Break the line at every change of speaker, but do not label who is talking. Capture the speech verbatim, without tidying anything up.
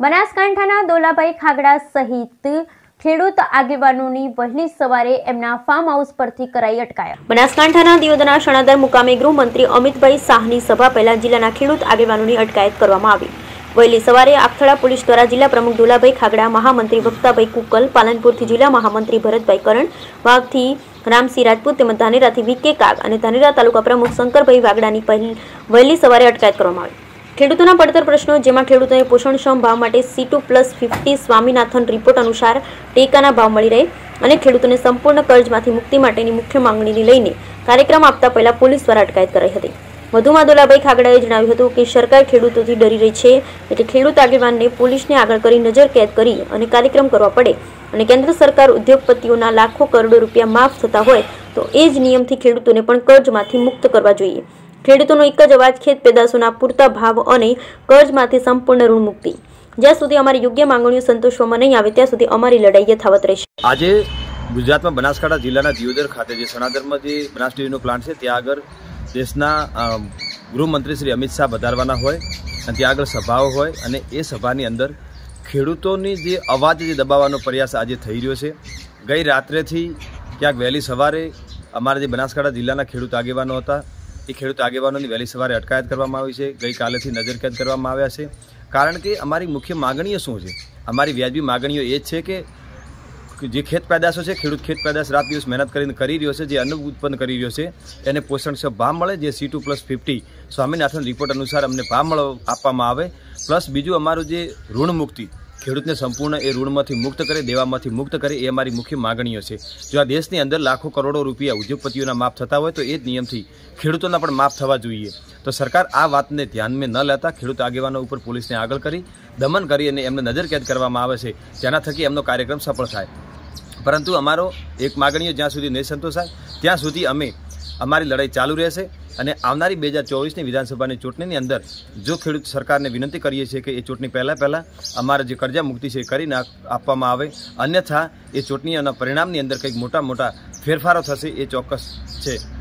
બનાસકાંઠાના દોલાભાઈ ખાગડા સહિત ખેડૂત આગેવાનોની વહેલી સવારે એમના ફાર્મ હાઉસ પરથી કરાઈ અટકાયત। બનાસકાંઠાના દિયોદરના શણાદર મુકામે ગૃહમંત્રી અમિતભાઈ શાહની સભા પહેલા જિલ્લાના ખેડૂત આગેવાનોની અટકાયત કરવામાં આવી। વહેલી સવારે આખથડા પોલીસ દ્વારા જિલ્લા પ્રમુખ દોલાભાઈ ખાગડા, મહામંત્રી વક્તાભાઈ કુકલ, પાલનપુરથી જિલ્લા મહામંત્રી ભરતભાઈ કરણ, વાઘથી રામસિંહ રાજપૂત તેમજ ધાનેરાથી વીકે કાગ અને ધાનેરા તાલુકા પ્રમુખ શંકરભાઈ વાગડાની પહેલી વહેલી સવારે અટકાયત કરવામાં આવી। ખેડૂતોના પડતર પ્રશ્નો, જેમાં ખેડૂતોને પોષણક્ષમ ભાવ માટે C two plus fifty Swaminathan report અનુસાર ટેકાના ભાવ મળી રહે અને ખેડૂતોને સંપૂર્ણ કર્જમાંથી મુક્તિ માટેની મુખ્ય માંગણીને લઈને કાર્યક્રમ આપતા પહેલા પોલીસ દ્વારા અટકાયત કરાઈ હતી। વધુમાં દોલાભાઈ ખાગડાએ જણાવ્યું હતું કે સરકાર ખેડૂતોથી ડરી રહી છે, એટલે ખેડૂત આગેવાનને પોલીસને આગળ કરી નજર કેદ કરી અને કાર્યક્રમ કરવા પડે અને કેન્દ્ર સરકાર ઉદ્યોગપતિઓના લાખો કરોડો રૂપિયા માફ થતા હોય તો એ જ નિયમથી ખેડૂતોને પણ કર્જમાંથી મુક્ત કરવા જોઈએ। ખેડૂતોનો એક જ અવાજ, ખેત પેદાશોના પૂરતા ભાવ અને કર્જમાંથી સંપૂર્ણ ઋણ મુક્તિ। જ્યાં સુધી અમારી યોગ્ય માંગણીઓ સંતોષવામાં નહીં આવે ત્યાં સુધી અમારી લડાઈ યથાવત રહેશે।
આજે ગુજરાતમાં બનાસકાંઠા જિલ્લાના દિયોદર ખાતે જે શણાદરમાં જે બનાસ ડેરીનો પ્લાન્ટ છે ત્યાં આગળ દેશના ગૃહમંત્રી શ્રી અમિત શાહ વધારવાના હોય અને ત્યાં આગળ સભાઓ હોય અને એ સભાની અંદર ખેડૂતોની જે અવાજ જે દબાવવાનો પ્રયાસ આજે થઈ રહ્યો છે। ગઈ રાત્રેથી ક્યાંક વહેલી સવારે અમારા જે બનાસકાંઠા જિલ્લાના ખેડૂત આગેવાનો હતા એ ખેડૂત આગેવાનોની વહેલી સવારે અટકાયત કરવામાં આવી છે। ગઈકાલેથી નજરકેદ કરવામાં આવ્યા છે, કારણ કે અમારી મુખ્ય માગણીઓ શું છે? અમારી વ્યાજબી માગણીઓ એ જ છે કે જે ખેત પેદાશો છે, ખેડૂત ખેત પેદાશ રાત દિવસ મહેનત કરીને કરી રહ્યો છે, જે અન્ન ઉત્પન્ન કરી રહ્યો છે, એને પોષણક્ષમ ભાવ મળે, જે C two plus fifty Swaminathan report અનુસાર અમને ભાવ મળો આપવામાં આવે, પ્લસ બીજું અમારું જે ઋણ મુક્તિ, ખેડૂતને સંપૂર્ણ એ ઋણમાંથી મુક્ત કરે, દેવામાંથી મુક્ત કરે, એ અમારી મુખ્ય માગણીઓ છે। જો આ દેશની અંદર લાખો કરોડો રૂપિયા ઉદ્યોગપતિઓના માફ થતા હોય તો એ જ નિયમથી ખેડૂતોના પણ માફ થવા જોઈએ। તો સરકાર આ વાતને ધ્યાનમાં ન લેતા ખેડૂત આગેવાનો ઉપર પોલીસને આગળ કરી દમન કરી અને એમને નજરકેદ કરવામાં આવે છે, જેના થકી એમનો કાર્યક્રમ સફળ થાય। પરંતુ અમારો એક માગણીઓ જ્યાં સુધી નહીં સંતોષાય ત્યાં સુધી અમે અમારી લડાઈ ચાલુ રહેશે અને આવનારી બે હજાર ચોવીસની વિધાનસભાની ચૂંટણીની અંદર જો ખેડૂત સરકારને વિનંતી કરીએ છીએ કે એ ચૂંટણી પહેલાં પહેલાં અમારા જે કર્જા મુક્તિ છે એ કરીને આપવામાં આવે, અન્યથા એ ચૂંટણીઓના પરિણામની અંદર કંઈક મોટા મોટા ફેરફારો થશે એ ચોક્કસ છે।